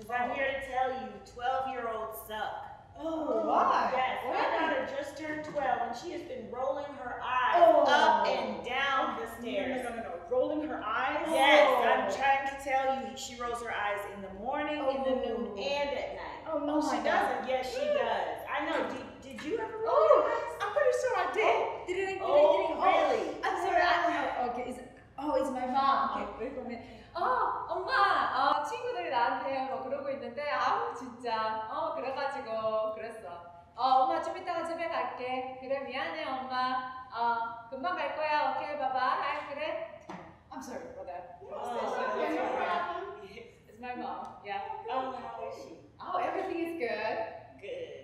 I'm here to tell you, 12-year-olds suck. Oh, why? Yes, Why? my daughter just turned 12 and she has been rolling her eyes Oh. up and down the stairs. No. Rolling her eyes? Yes, Oh. I'm trying to tell you, she rolls her eyes in the morning, in the noon, and at night. Oh, no, she my doesn't. God. Yes, she does. I know. Did you ever roll Oh, your eyes? I'm pretty sure I did. Did it? Oh, really? I'm sorry. Okay. It's my mom. Okay, wait for me. 엄마, 친구들이 나한테 뭐 그러고 있는데, 진짜, 그래가지고, 그랬어. 엄마 좀 이따가 집에 갈게. 그래, 미안해, 엄마. 금방 갈 거야. 오케이, 바이바이. 그래? I'm sorry for that. It's my mom. Yeah. Oh, how is she? Everything is good. Good.